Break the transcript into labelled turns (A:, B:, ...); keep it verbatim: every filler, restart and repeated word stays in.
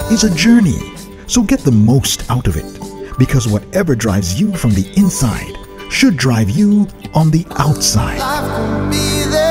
A: is a journey, so get the most out of it, because whatever drives you from the inside should drive you on the outside.
B: Life won't be there.